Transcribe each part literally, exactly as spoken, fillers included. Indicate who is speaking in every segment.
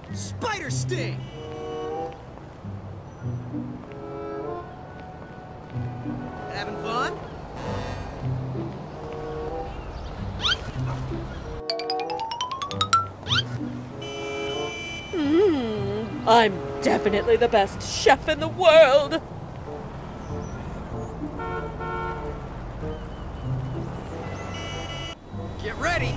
Speaker 1: Spider Sting! Having fun?
Speaker 2: Mmm, I'm definitely the best chef in the world!
Speaker 1: Get ready!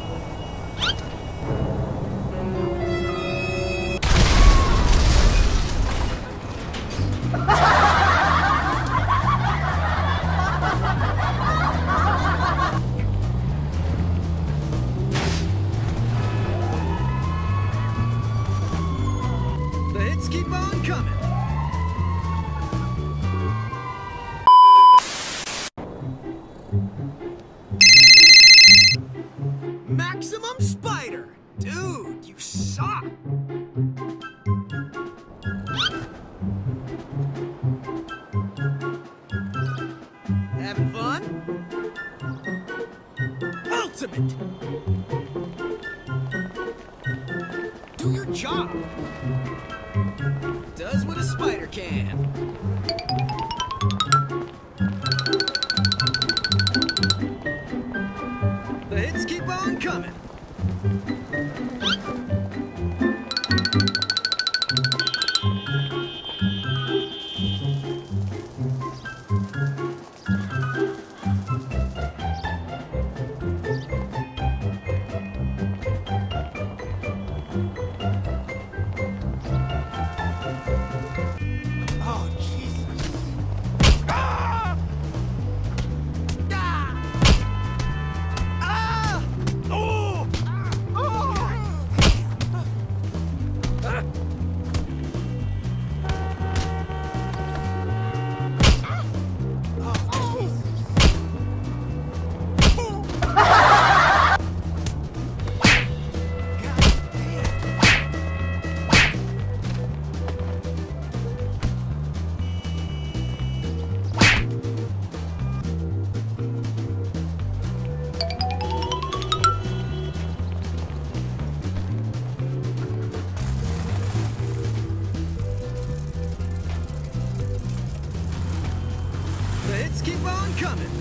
Speaker 1: The hits keep on coming. Maximum Spider! Dude, you suck! Having fun? Ultimate! Do your job! Does what a spider can. The hits keep on coming. Oh, Jesus. Ah! Ah! Ah! Oh! Oh! Ah! Oh, Jesus. The hits keep on coming.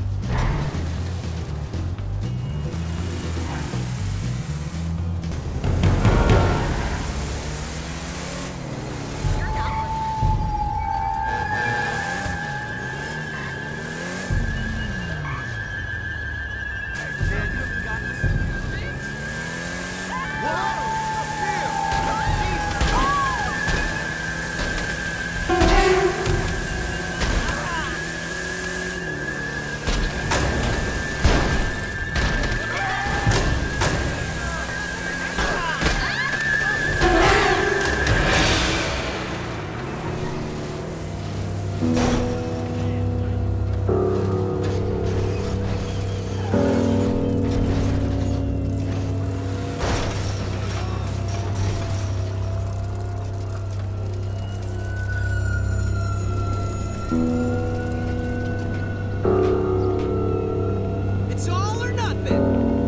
Speaker 1: It's all or nothing.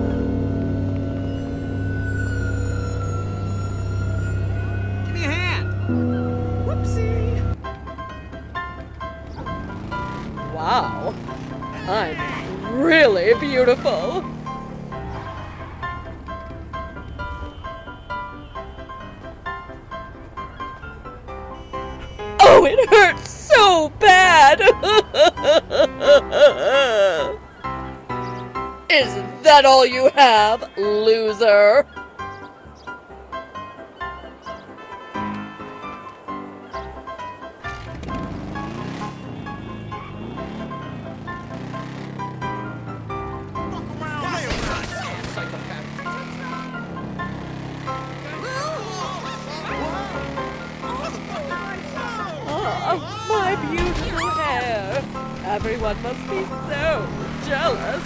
Speaker 1: Give me a hand. Whoopsie.
Speaker 2: Wow, I'm really beautiful. Oh, it hurts so bad! Is that all you have, loser? Oh, my beautiful hair. Everyone must be so jealous.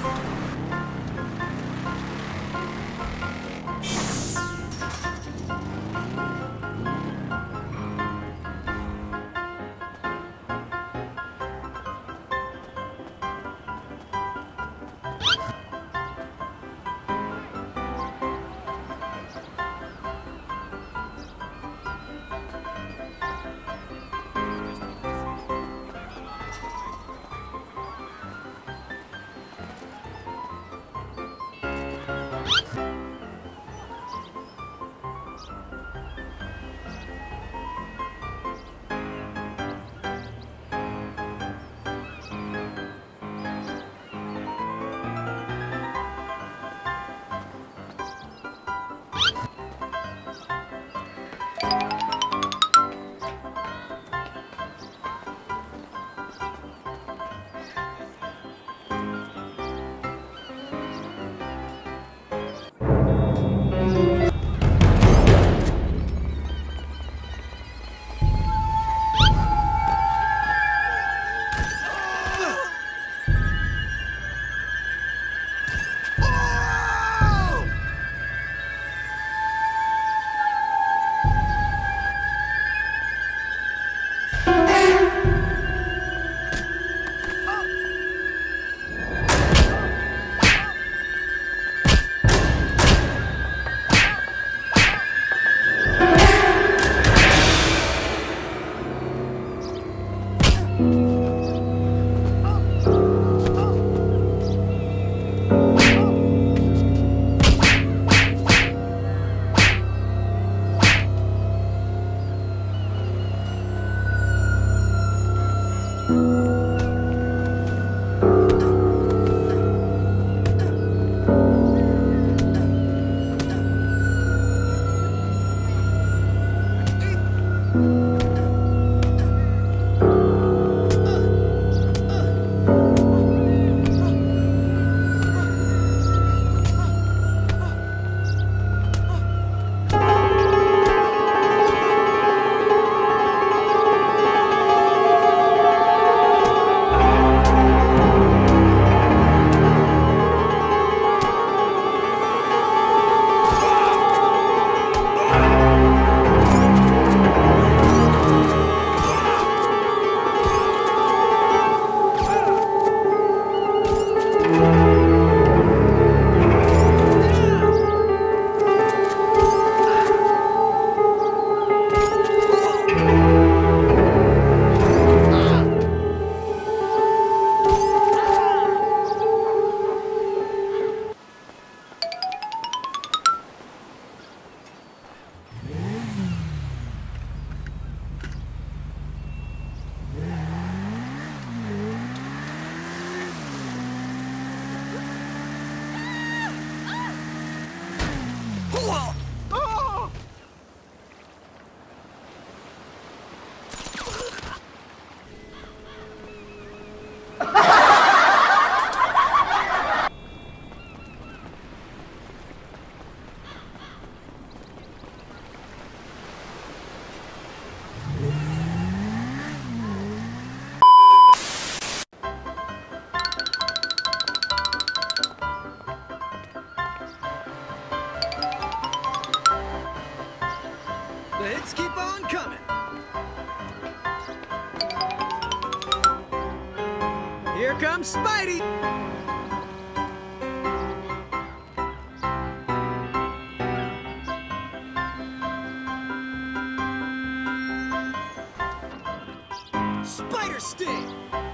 Speaker 1: The hits keep on coming. Here comes Spidey. Spider Sting.